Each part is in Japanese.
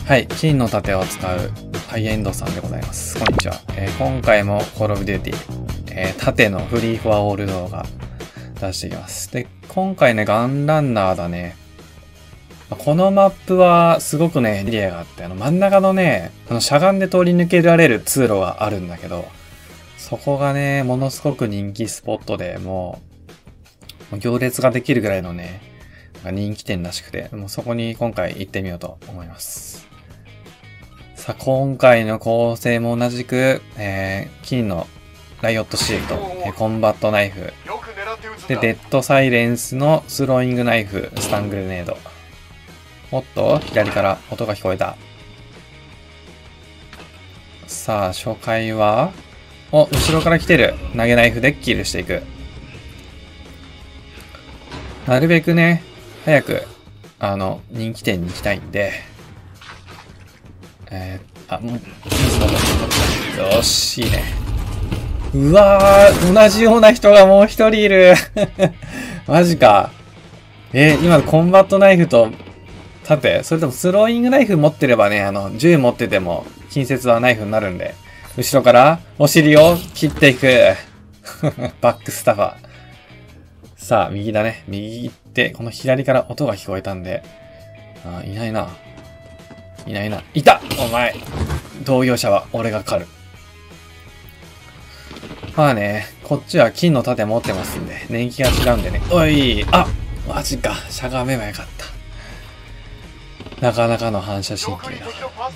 はい、金の盾を使うハイエンドさんでございます。こんにちは。今回もコールオブデューティ、盾のフリーフォアオール動画出していきます。で、今回ね、ガンランナーだね。このマップはすごくね、エリアがあって、真ん中のね、しゃがんで通り抜けられる通路があるんだけど、そこがね、ものすごく人気スポットで、もう行列ができるぐらいのね、人気店らしくて、もうそこに今回行ってみようと思います。さあ、今回の構成も同じく、金のライオットシールド、コンバットナイフ、で、デッドサイレンスのスローイングナイフ、スタングレネード。おっと、左から音が聞こえた。さあ、初回は、後ろから来てる。投げナイフでキルしていく。なるべくね、早く、人気店に行きたいんで、もう、よし、いいね。うわー、同じような人がもう一人いる。マジか。今コンバットナイフと盾、それともスローイングナイフ持ってればね、銃持ってても、近接はナイフになるんで、後ろからお尻を切っていく。バックスタファー。さあ、右だね。右行って、この左から音が聞こえたんで、いないな。いないな。いた！お前！同業者は俺が狩る。まあね、こっちは金の盾持ってますんで、年季が違うんでね。おい！マジか。しゃがめばよかった。なかなかの反射神経だ。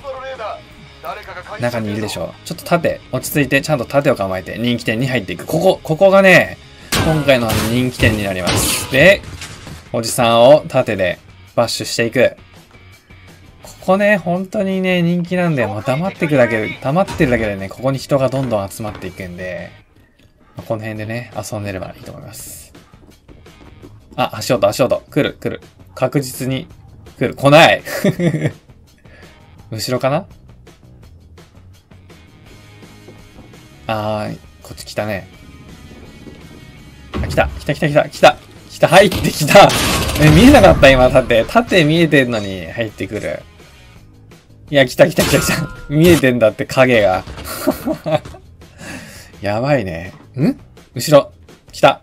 中にいるでしょ。ちょっと盾、落ち着いて、ちゃんと盾を構えて人気店に入っていく。ここがね、今回の人気店になります。で、おじさんを盾でバッシュしていく。ここね、本当にね、人気なんで、もう黙ってるだけでね、ここに人がどんどん集まっていくんで、この辺でね、遊んでればいいと思います。足音。来る。確実に来る。来ない後ろかな？こっち来たね。来た。入ってきた。見えなかった今、盾見えてんのに入ってくる。いや、来た。見えてんだって影が。やばいね。後ろ。来た。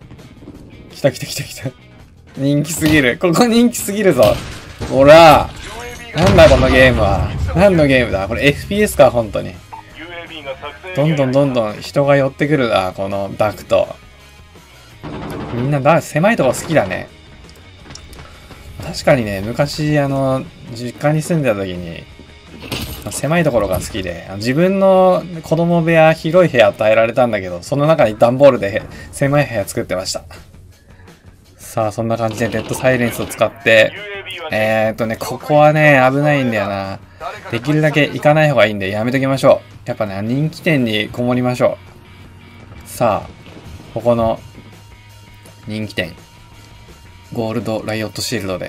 人気すぎる。ここ人気すぎるぞ。ほら。なんだこのゲームは。何のゲームだこれ FPS か、本当に。どんどん人が寄ってくるな、このダクト。みんな狭いとこ好きだね。確かにね、昔、実家に住んでた時に、狭いところが好きで、自分の子供部屋、広い部屋与えられたんだけど、その中に段ボールで狭い部屋作ってました。さあ、そんな感じでデッドサイレンスを使って、ここはね、危ないんだよな。できるだけ行かない方がいいんで、やめときましょう。やっぱね、人気店にこもりましょう。さあ、ここの人気店。ゴールドライオットシールドで。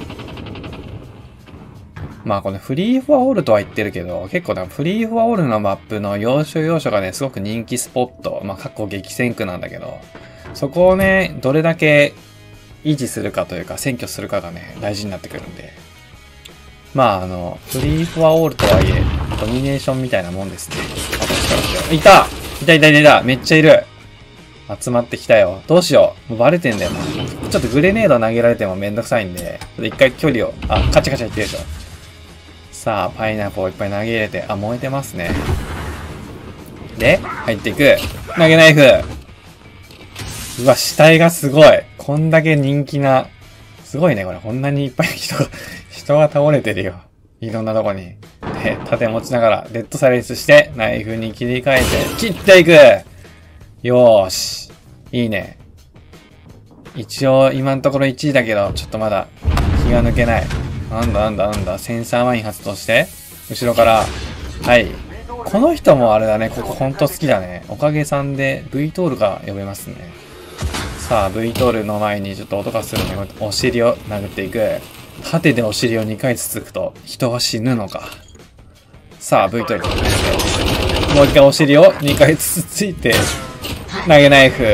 このフリーフォアオールとは言ってるけど、結構ね、フリーフォアオールのマップの要所がね、すごく人気スポット。過去激戦区なんだけど、そこをね、どれだけ維持するかというか、占拠するかがね、大事になってくるんで。フリーフォアオールとはいえ、ドミネーションみたいなもんですね。いためっちゃいる集まってきたよ。どうしよう。もうバレてんだよな。ちょっとグレネード投げられてもめんどくさいんで、一回距離を、カチャカチャいってるでしょ。さあ、パイナップルをいっぱい投げ入れて、燃えてますね。で、入っていく。投げナイフ。うわ、死体がすごい。こんだけ人気な。すごいね、これ。こんなにいっぱい人が倒れてるよ。いろんなとこに。で、盾持ちながら、デッドサイレンスして、ナイフに切り替えて、切っていく。よーし。いいね。一応、今のところ1位だけど、ちょっとまだ、気が抜けない。なんだ。センサーマイン発動して、後ろから、はい。この人もあれだね、ここほんと好きだね。おかげさんで、V トールが呼べますね。さあ、V トールの前にちょっと音がするので、お尻を殴っていく。盾でお尻を2回つつくと、人は死ぬのか。さあ、V トール。もう一回お尻を2回つついて、投げナイフ。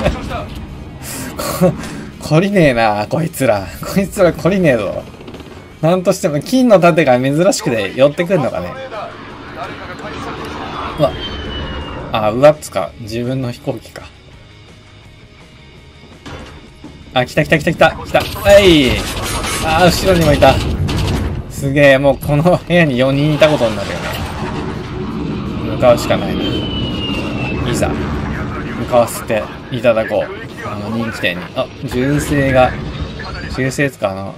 懲りねえな、こいつら懲りねえぞ。 なんとしても金の盾が珍しくて寄ってくるのかね。うわ。あ、うわっつか。自分の飛行機か。あ、来た来た来た来た来た。はい。あー、後ろにもいた。すげえ、もうこの部屋に4人いたことになるよね。向かうしかないな。いざ、向かわせていただこう。人気店に。あ、銃声つか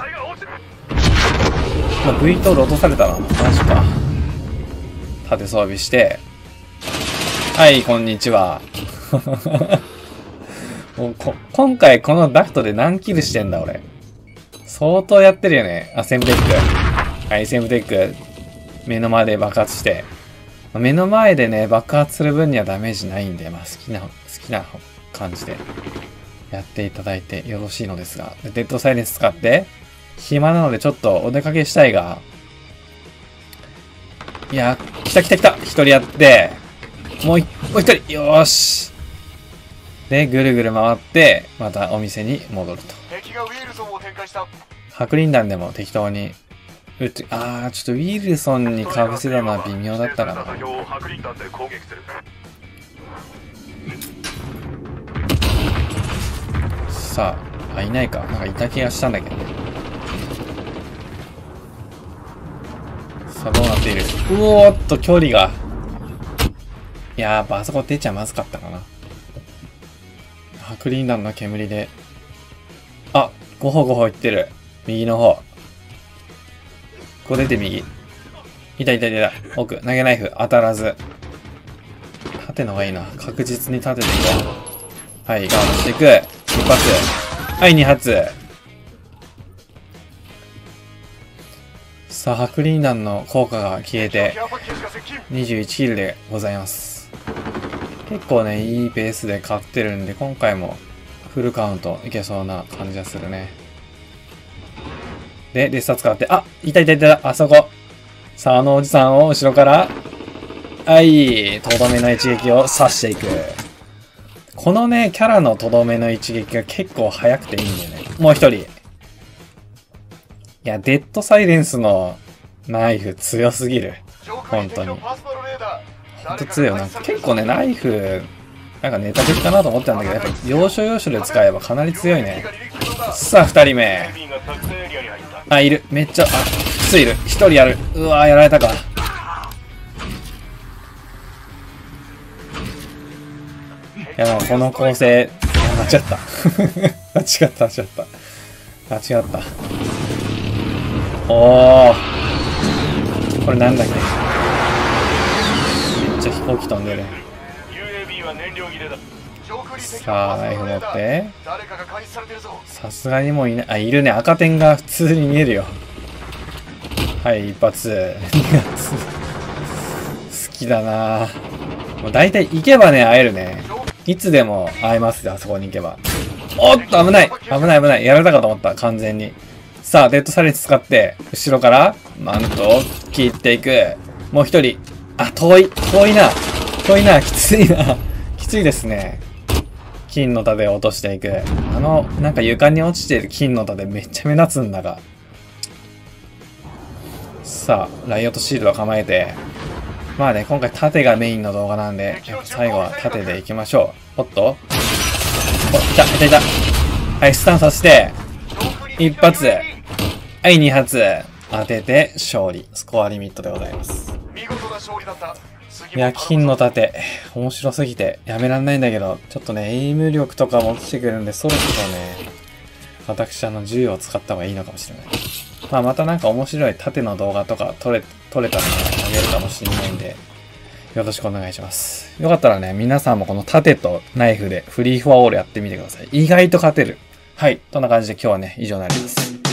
V トール落とされたな。マジか。盾装備して。はい、こんにちは。もう今回このダクトで何キルしてんだ、俺。相当やってるよね。あ、センブテック。はい、センブテック。目の前で爆発して。目の前でね、爆発する分にはダメージないんで、まあ好きな感じでやっていただいてよろしいのですが。デッドサイレンス使って、暇なのでちょっとお出かけしたいが、いや、来た。一人やって、もう一人、よーし。で、ぐるぐる回って、またお店に戻ると。白リン弾でも適当にちょっとウィルソンにかぶせたのは微妙だったかな。さあ、いないか。なんかいた気がしたんだけどね。さあ、どうなっている？うおーっと、距離が。いやー、あそこ出ちゃまずかったかな。白リン弾の煙で。あ、ごほごほいってる。右の方。ここ出て右。いた。奥、投げナイフ、当たらず。縦の方がいいな。確実に縦でいこう。はい、我慢していく。一発。はい、二発。さあ、白リン弾の効果が消えて、21キルでございます。結構ね、いいペースで勝ってるんで、今回もフルカウントいけそうな感じがするね。で、デスタ使って、あ、いた、あそこ。さあ、あのおじさんを後ろから、はい、とどめの一撃を刺していく。このね、キャラのとどめの一撃が結構速くていいんだよね。もう一人。いや、デッドサイレンスのナイフ強すぎる。本当に。ほんと強いよな。結構ね、ナイフ、なんかネタ的かなと思ったんだけど、やっぱ要所要所で使えばかなり強いね。さあ、二人目。あ、いる。めっちゃ、複数いる。一人やる。うわー、やられたか。いや、もうこの構成、間違った。間違った。おー。これなんだっけ。めっちゃ飛行機飛んでる。さあ、ナイフ持って。さすがにもういない。あ、いるね。赤点が普通に見えるよ。はい、一発。2発。好きだなぁ。もう大体行けばね、会えるね。いつでも会えますよ、あそこに行けば。おっと、危ない。やられたかと思った、完全に。さあ、デッドサイレンス使って、後ろから、マントを切っていく。もう一人。あ、遠いな、きついな。きついですね。金の盾を落としていく。なんか床に落ちている金の盾めっちゃ目立つんだが。さあ、ライオットシールドを構えて。まあね、今回盾がメインの動画なんで、最後は盾でいきましょう。おっと。いた。はい、スタンさせて、一発。はい、二発。当てて、勝利。スコアリミットでございます。いや、金の盾、面白すぎてやめらんないんだけど、ちょっとね、エイム力とかも落ちてくるんで、そろそろね、私銃を使った方がいいのかもしれない。まあ、またなんか面白い盾の動画とか撮れたらね、あげるかもしれないんで、よろしくお願いします。よかったらね、皆さんもこの盾とナイフでフリーフォアオールやってみてください。意外と勝てる。はい。とんな感じで今日はね、以上になります。